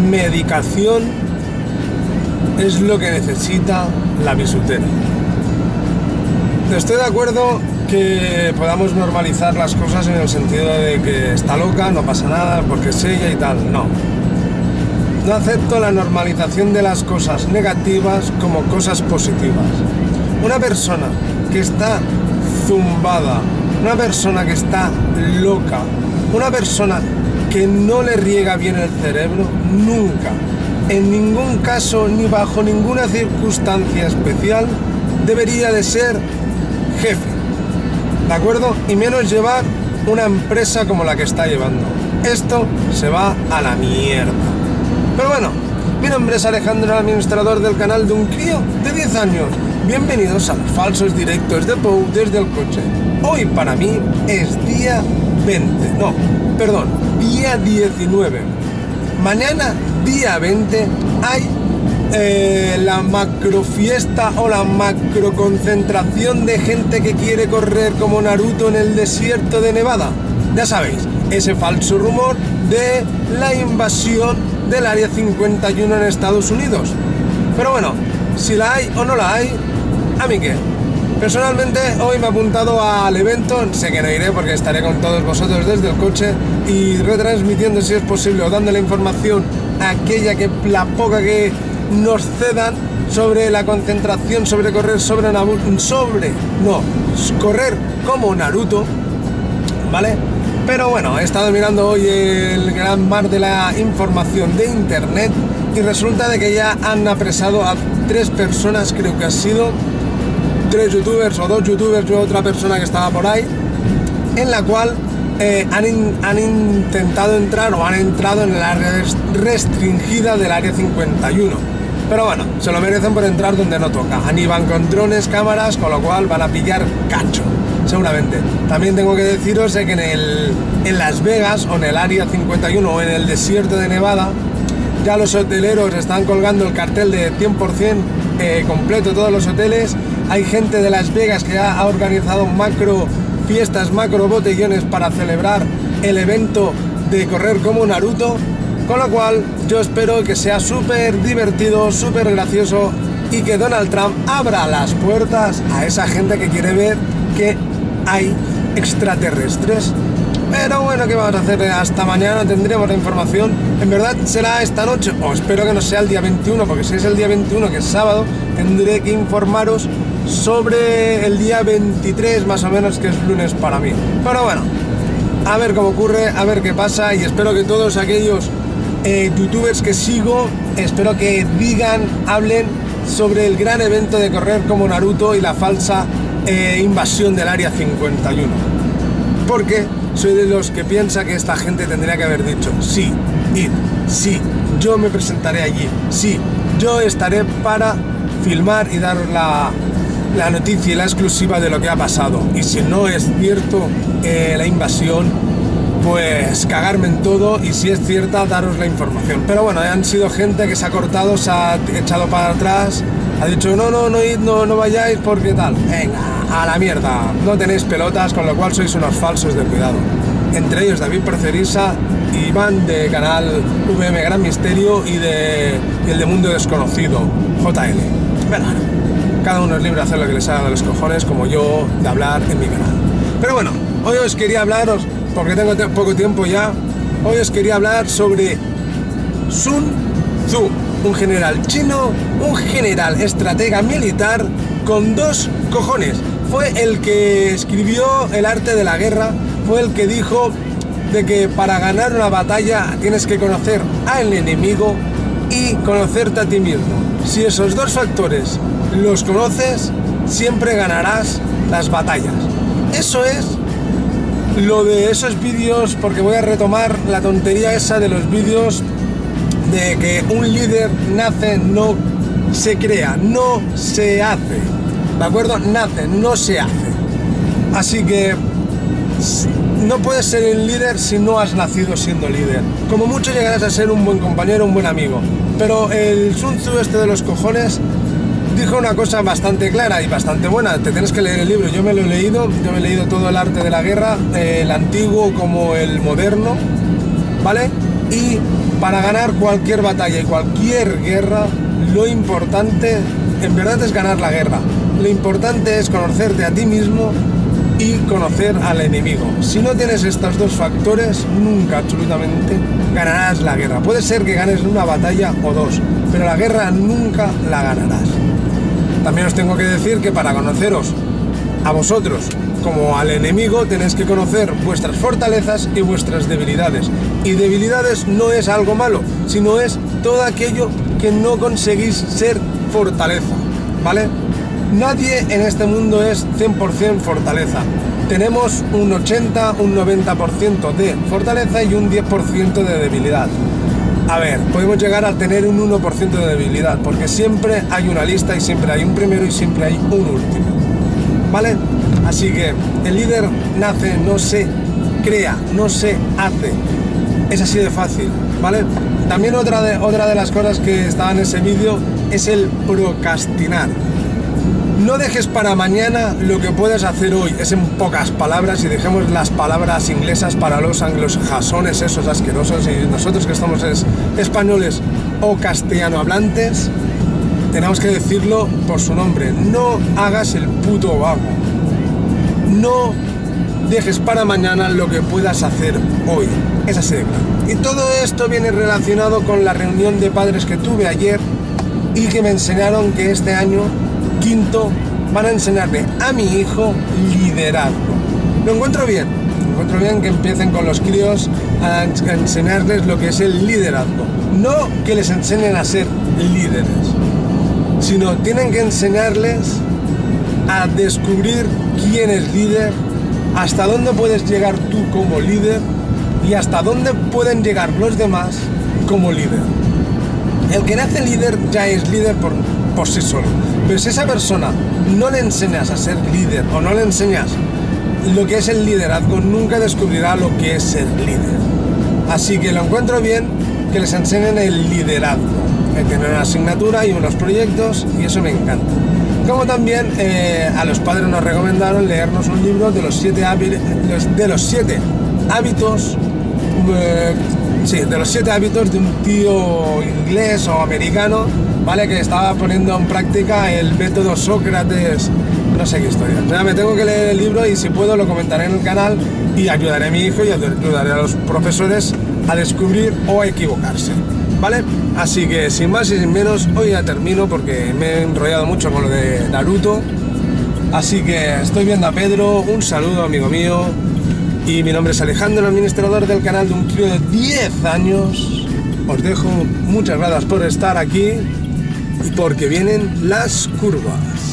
medicación es lo que necesita la bisutera. Estoy de acuerdo que podamos normalizar las cosas en el sentido de que está loca, no pasa nada, porque es ella y tal. No. No acepto la normalización de las cosas negativas como cosas positivas. Una persona que está zumbada, una persona que está loca, una persona que no le riega bien el cerebro, nunca, en ningún caso ni bajo ninguna circunstancia especial, debería de ser jefe, ¿de acuerdo? Y menos llevar una empresa como la que está llevando. Esto se va a la mierda. Pero bueno, mi nombre es Alejandro, el administrador del canal de un crío de 10 años. Bienvenidos a los falsos directos de Pou desde el coche. Hoy para mí es día 20, no, perdón, día 19. Mañana, día 20, hay la macrofiesta o la macroconcentración de gente que quiere correr como Naruto en el desierto de Nevada. Ya sabéis, ese falso rumor de la invasión del Área 51 en Estados Unidos. Pero bueno, si la hay o no la hay, ¿a mí qué? Personalmente hoy me he apuntado al evento, sé que no iré porque estaré con todos vosotros desde el coche y retransmitiendo si es posible o dando la información aquella que la poca que nos cedan sobre la concentración, sobre correr correr como Naruto, ¿vale? Pero bueno, he estado mirando hoy el gran mar de la información de internet y resulta de que ya han apresado a 3 personas, creo que ha sido 3 youtubers o 2 youtubers y otra persona que estaba por ahí, en la cual han intentado entrar o han entrado en el área restringida del Área 51. Pero bueno, se lo merecen por entrar donde no toca. Ni van con drones, cámaras, con lo cual van a pillar cacho, seguramente. También tengo que deciros que en Las Vegas o en el Área 51 o en el desierto de Nevada, ya los hoteleros están colgando el cartel de 100% completo todos los hoteles. Hay gente de Las Vegas que ha organizado macro fiestas, macro botellones para celebrar el evento de correr como Naruto. Con lo cual yo espero que sea súper divertido, súper gracioso y que Donald Trump abra las puertas a esa gente que quiere ver que hay extraterrestres. Pero bueno, ¿qué vamos a hacer? Hasta mañana tendremos la información. En verdad será esta noche, o espero que no sea el día 21, porque si es el día 21, que es sábado, tendré que informaros sobre el día 23, más o menos, que es lunes para mí. Pero bueno, a ver cómo ocurre, a ver qué pasa, y espero que todos aquellos youtubers que sigo, espero que hablen sobre el gran evento de correr como Naruto y la falsa invasión del Área 51. Porque soy de los que piensa que esta gente tendría que haber dicho: sí, id, sí, yo me presentaré allí, sí, yo estaré para filmar y daros la noticia y la exclusiva de lo que ha pasado. Y si no es cierto la invasión, pues cagarme en todo, y si es cierta, daros la información. Pero bueno, han sido gente que se ha cortado, se ha echado para atrás, ha dicho no vayáis porque tal. Venga, a la mierda, no tenéis pelotas, con lo cual sois unos falsos de cuidado. Entre ellos David Percerisa, Iván de canal VM Gran Misterio y el de Mundo Desconocido, JL. Bueno, cada uno es libre de hacer lo que les haga de los cojones, como yo de hablar en mi canal. Pero bueno, hoy os quería hablaros, porque tengo poco tiempo ya, hoy os quería hablar sobre Sun Tzu, un general chino, un general estratega militar con 2 cojones. Fue el que escribió El arte de la guerra, fue el que dijo de que para ganar una batalla tienes que conocer al enemigo y conocerte a ti mismo. Si esos 2 factores los conoces, siempre ganarás las batallas. Eso es lo de esos vídeos, porque voy a retomar la tontería esa de los vídeos de que un líder nace, no se crea, no se hace, ¿de acuerdo? Nace, no se hace. Así que no puedes ser el líder si no has nacido siendo líder. Como mucho llegarás a ser un buen compañero, un buen amigo. Pero el Sun Tzu de los cojones dijo una cosa bastante clara y bastante buena. Te tienes que leer el libro, yo me lo he leído, yo me he leído todo el arte de la guerra, el antiguo como el moderno, ¿vale? Y para ganar cualquier batalla y cualquier guerra, lo importante en verdad es ganar la guerra. Lo importante es conocerte a ti mismo y conocer al enemigo. Si no tienes estos dos factores, nunca absolutamente ganarás la guerra. Puede ser que ganes una batalla o dos, pero la guerra nunca la ganarás. También os tengo que decir que para conoceros a vosotros como al enemigo tenéis que conocer vuestras fortalezas y vuestras debilidades. Y debilidades no es algo malo, sino es todo aquello que no conseguís ser fortaleza, ¿vale? Nadie en este mundo es 100% fortaleza. Tenemos un 80, un 90% de fortaleza y un 10% de debilidad. A ver, podemos llegar a tener un 1% de debilidad, porque siempre hay una lista y siempre hay un primero y siempre hay un último, ¿vale? Así que el líder nace, no se crea, no se hace. Es así de fácil, ¿vale? También otra de las cosas que estaba en ese vídeo es el procrastinar. No dejes para mañana lo que puedes hacer hoy, es en pocas palabras, y dejemos las palabras inglesas para los anglosajones, esos asquerosos, y nosotros que estamos españoles o castellano hablantes, tenemos que decirlo por su nombre: no hagas el puto vago. No dejes para mañana lo que puedas hacer hoy. Es así de claro. Y todo esto viene relacionado con la reunión de padres que tuve ayer y que me enseñaron que este año quinto van a enseñarle a mi hijo liderazgo. Lo encuentro bien que empiecen con los críos a enseñarles lo que es el liderazgo. No que les enseñen a ser líderes, sino tienen que enseñarles a descubrir quién es líder, hasta dónde puedes llegar tú como líder y hasta dónde pueden llegar los demás como líder. El que nace líder ya es líder por sí solo, pero si esa persona no le enseñas a ser líder o no le enseñas lo que es el liderazgo, nunca descubrirá lo que es ser líder. Así que lo encuentro bien que les enseñen el liderazgo, que tienen una asignatura y unos proyectos, y eso me encanta. Como también a los padres nos recomendaron leernos un libro de los 7 hábitos de los 7 hábitos de un tío inglés o americano, ¿vale? Que estaba poniendo en práctica el método Sócrates, no sé qué historia. O sea, me tengo que leer el libro y si puedo lo comentaré en el canal y ayudaré a mi hijo y ayudaré a los profesores a descubrir o a equivocarse, ¿vale? Así que sin más y sin menos, hoy ya termino porque me he enrollado mucho con lo de Naruto. Así que estoy viendo a Pedro, un saludo amigo mío. Y mi nombre es Alejandro, administrador del canal de un crío de 10 años. Os dejo, muchas gracias por estar aquí y porque vienen las curvas.